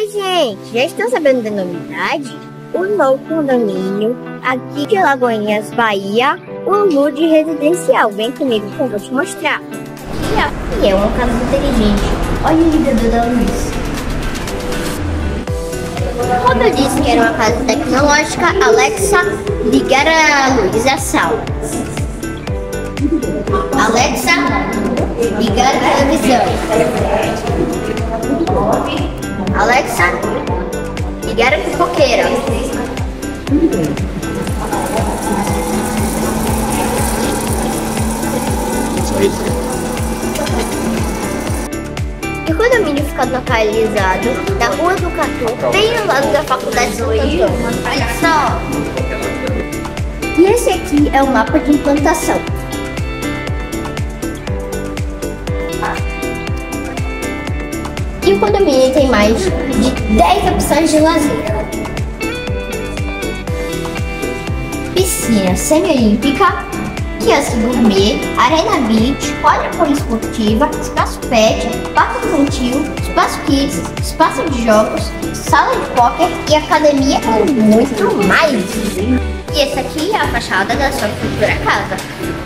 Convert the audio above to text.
Oi, gente! Já estão sabendo da novidade? O novo condomínio aqui de Lagoinhas, Bahia, o Lude Residencial. Vem comigo que eu vou te mostrar. E aqui é uma casa inteligente. Olha o ligador da luz. Como eu disse que era uma casa tecnológica, Alexa, ligar a luz da sala. Alexa, ligar a televisão. Alexa, ligar a pipoqueira. E o condomínio fica localizado na Rua do Catu, bem ao lado da Faculdade de Zoologia. Olha só! E esse aqui é o mapa de implantação. E o condomínio tem mais de 10 opções de lazer. Piscina semi-olímpica, quiosque gourmet, arena beach, quadra poliesportiva, espaço pet, parque infantil, espaço kids, espaço de jogos, sala de poker e academia e muito mais. E essa aqui é a fachada da sua futura casa.